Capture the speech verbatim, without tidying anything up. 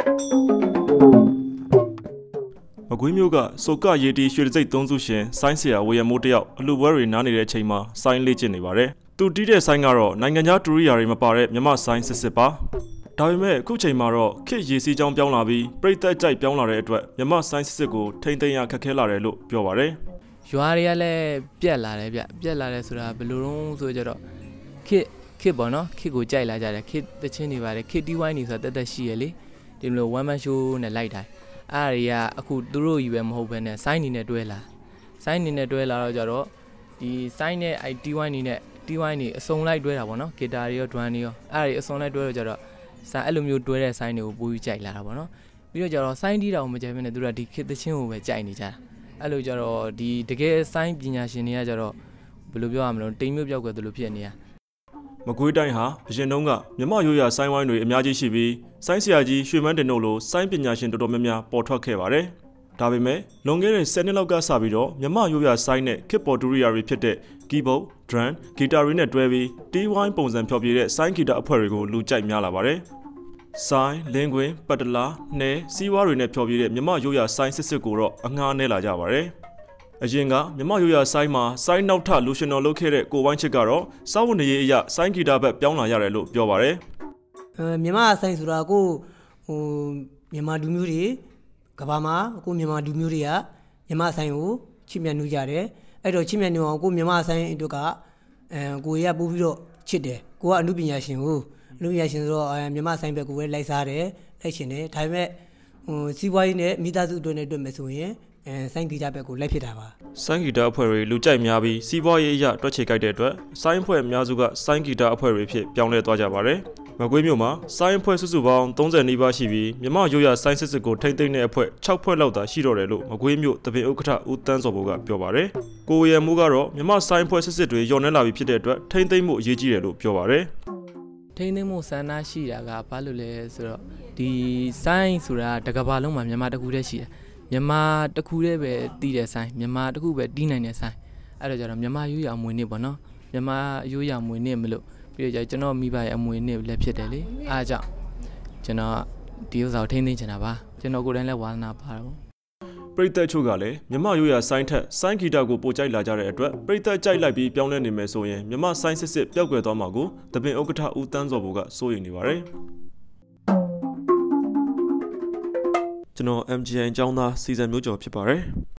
မကွေးမျိုးကစောကရေတီရွှေစိတ်သုံးစုရှင်ဆိုင်းဆရာဝေယမိုးတယောက်အလူပွဲတွေနားနေတဲ့အချိန်မှာဆိုင်းလေးကျင်နေပါတယ်။သူတီးတဲ့ဆိုင်းကတော့နိုင်ငံခြားတူရိယာတွေမပါတဲ့မြမဆိုင်းစစ်စစ်ပါ။ဒါပေမဲ့အခုချိန်မှာတော့ခေတ်ရေစီးကြောင်းပြောင်းလာပြီးပြိတ္တကြိုက်ပြောင်းလာတဲ့အတွက်မြမဆိုင်းစစ်စစ်ကိုထိမ့်သိမ်းရခက်ခဲလာတယ်လို့ပြောပါတယ်။ရွာတွေကလည်းပြက်လာတယ်ဗျ။ပြက်လာတယ်ဆိုတာဘယ်လိုလုံးဆိုကြတော့ခေတ်ခေတ်ပေါ့နော်ခေတ်ကိုကြိုက်လာကြတယ်ခေတ်တချင်းတွေပါတယ်ခေတ်တီးဝိုင်းနေဆိုတာတက်တက်ရှိရလေဒီလို one man show နဲ့လိုက်တိုင်းအားတွေကအခုသူတို့ကြီးပဲမဟုတ်ဘဲနဲ့ဆိုင်းနေနဲ့တွဲလာဆိုင်းနေနဲ့တွဲလာတော့ကြတော့ဒီဆိုင်းနဲ့ I T Y နေနဲ့ T Y နေအစုံလိုက်တွဲတာပေါ့နော်ဂီတာတွေရော drum တွေရောအားတွေအစုံလိုက်တွဲတော့ကြတော့ဆိုင်းအဲ့လိုမျိုးတွဲတဲ့ဆိုင်းတွေကိုပိုပြီးကြိုက်လာတာပေါ့နော်ပြီးတော့ကြတော့ဆိုင်းတီးတာကိုမကြိုက်ဘဲနဲ့သူတို့ကဒီခေတ်သချင်းကိုပဲကြိုက်နေကြတာအဲ့လိုကြတော့ဒီတကယ်ဆိုင်းပညာရှင်တွေကကြတော့ဘယ်လိုပြောရမလဲတိမ်မျိုးပြောက်ကွယ်သူလိုဖြစ်နေတာမကွေးတိုင်းဟာအရင်တုန်းကမြမရိုးရာဆိုင်းဝိုင်းတွေအများကြီးရှိပြီးဆိုင်းဆရာကြီးရွှေမန်းတင်တို့လိုဆိုင်းပညာရှင်တော်တော်များများပေါ်ထွက်ခဲ့ပါတယ်။ဒါပေမဲ့လွန်ခဲ့တဲ့ဆယ်နှစ်လောက်ကစပြီးတော့မြမရိုးရာဆိုင်းနဲ့ခေတ်ပေါ်တူရိယာတွေဖြစ်တဲ့ကီးဘုတ်၊ဒရမ်၊ဂီတာတွေနဲ့တွဲပြီးတီးဝိုင်းပုံစံဖျော်ဖြေတဲ့ဆိုင်းဂီတာအဖွဲ့တွေကိုလူကြိုက်များလာပါတယ်။ဆိုင်း၊လင်းကွင်း၊ပတ်တလာ၊နှဲ၊စီးဝါးတွေနဲ့ဖျော်ဖြေတဲ့မြမရိုးရာဆိုင်းစစ်စစ်ကိုတော့အငှားနဲ့လာကြပါတယ်။အရင်ကမြမရိုးရာဆိုင်းမှာဆိုင်းနောက်ထလူရှင်တော်လုပ်ခဲ့တဲ့ကိုဝိုင်းချစ်ကတော့စောက်ဝနေရေးအရာဆိုင်းဂီတာဘက်ပြောင်းလာရတယ်လို့ပြောပါတယ်။အဲမြမဆိုင်းဆိုတာကိုဟိုမြန်မာလူမျိုးတွေကဘာမှာကိုမြန်မာလူမျိုးတွေကမြမဆိုင်းကိုချစ်မြတ်နှူးကြတယ်။အဲ့တော့ချစ်မြတ်နှူးအောင်ကိုမြမဆိုင်းအတွက်ကအဲကိုရပို့ပြီးတော့ချစ်တယ်။ကိုကအမှုပညာရှင်ကိုအမှုပညာရှင်ဆိုတော့အဲမြမဆိုင်းဘက်ကိုပဲလိုက်စားတယ်လိုက်ရှင်တယ်။ဒါပေမဲ့ဟိုစီးပွားရေးနဲ့မိသားစုအတွက်နဲ့တွေ့မယ်ဆိုရင်အဲဆိုင်းဂီတာဘက်ကိုလိုက်ဖြစ်တာပါဆိုင်းဂီတာအဖွဲ့တွေလူကြိုက်များပြီးစီးပွားရေးအရတွက်ချေကြိုက်တဲ့အတွက်ဆိုင်းအဖွဲ့အများစုကဆိုင်းဂီတာအဖွဲ့တွေဖြစ်ပြောင်းလဲသွားကြပါတယ်မကွေးမြို့မှာဆိုင်းအဖွဲ့စုစုပေါင်းသုံးဆယ်နီးပါးရှိပြီးမြမရိုးရာဆိုင်းစစ်စစ်ကိုထိမ့်သိမ့်တဲ့အဖွဲ့၆ဖွဲ့လောက်သာရှိတော့တယ်လို့မကွေးမြို့တပင်ဥက္ကဋ္ဌဦးတန်းစော်ဘိုးကပြောပါတယ်ကိုရမိုးကတော့မြမဆိုင်းအဖွဲ့စစ်စစ်တွေညှော်နှဲလာပြီးဖြစ်တဲ့အတွက်ထိမ့်သိမ့်မှုအရေးကြီးတယ်လို့ပြောပါတယ်ထိမ့်သိမ့်မှုစံနာရှိတာကဘာလို့လဲဆိုတော့ဒီဆိုင်းဆိုတာတကဘာလုံးမှာမြန်မာတကူတည်းရှိတယ်မြန်မာတခုတည်းပဲတီးတဲ့ဆိုင်မြန်မာတခုပဲတီးနိုင်တဲ့ဆိုင်အဲ့တော့ကျတော့မြန်မာရိုးရာအမွေနှစ်ပေါ့နော်မြန်မာရိုးရာအမွေနှစ်မလို့ပြီးတော့ကျွန်တော်မိဘရဲ့အမွေနှစ်လည်းဖြစ်တယ်လေအားကြောင့်ကျွန်တော်ဒီဥစ္စာကိုထိန်းသိမ်းချင်တာပါကျွန်တော်ကိုယ်တိုင်လည်းဝါသနာပါတော့ပရိသတ်ချို့ကလည်းမြမရိုးရာဆိုင်းထက်ဆိုင်းဂီတာကိုပိုကြိုက်လာကြတဲ့အတွက်ပရိသတ်ကြိုက်လိုက်ပြီးပြောင်းလဲနေမယ်ဆိုရင်မြမဆိုင်းစစ်စစ်ပျောက်ကွယ်သွားမှာကိုတပင်ဥက္ကဋ္ဌဦးတန်းစော်ဘိုးကစိုးရိမ်နေပါတယ်ကျွန်တော် M G N ကျောင်းသားစီဇန်မျိုးကျော်ဖြစ်ပါတယ်